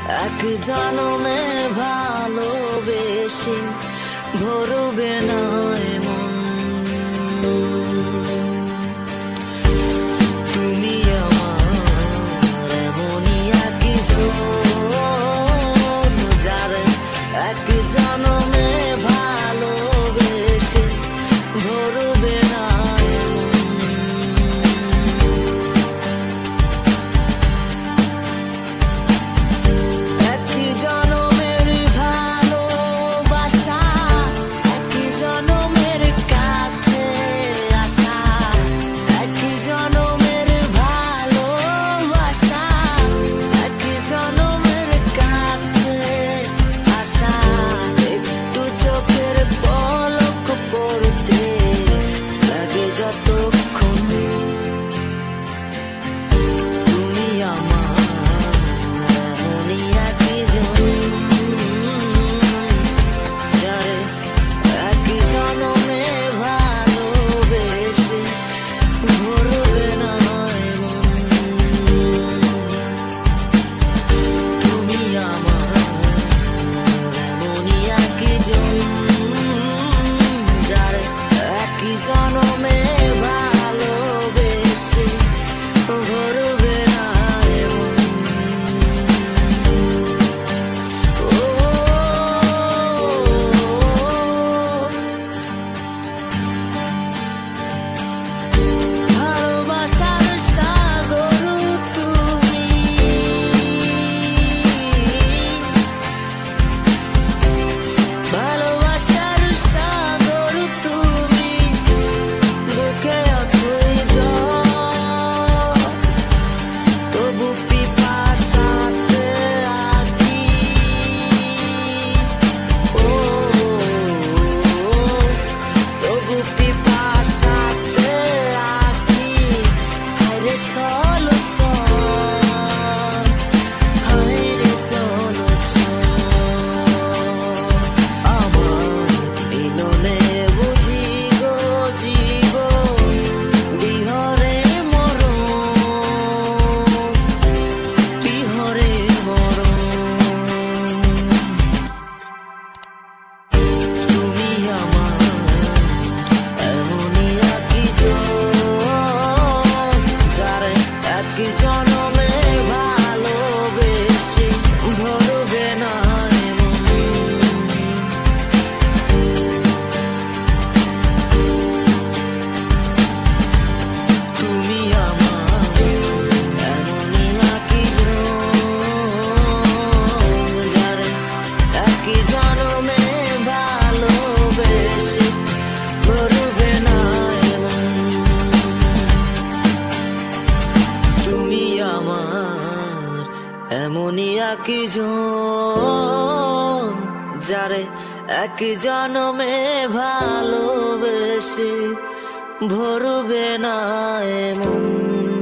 এক জনমে ভালোবেসে ভরবে না এমন। তুমি আমার এমনই একজন, যারে এক জনমে ভালোবেসে ভরবে না এমন। এক জনমের ভালোবাসা, এক জনমের কাছে আসা, এক জনমের ভালোবাসা, এক জনমের কাছে আসা। একটু চোখের পলক পড়তে লাগে যতক্ষণ, তুমি আমার এমনই একজন, যারে এক জনমে ভালোবেসে ভরবে না এমন। তুমি আমার এমনই একজন, যারে এক জনমে ভালোবেসে ভরবে না এমন। ও ভালোবাসার সাগর তুমি, ভালোবাসার সাগর তুমি, বুকে অথই জল, তবু পিপাসাতে আঁকি। ও তবু পিপাসাতে আঁকি। হায়রে চলো চল, হায়রে চলো চল, আমার মিলনে বুঝি গো জীবন বিহরে মরণ, বিহরে মরণ। তুমি আমার এমনই একজন, যারে এক জনমে ভালোবেসে ভরবে না এমন। তুমি আমার এমনই একজন, যারে এক জনমে ভালোবেসে ভরবে না এমন। তুমি আমার এমনই একজন, যারে এক জনমে ভালোবেসে ভরবে না এমন।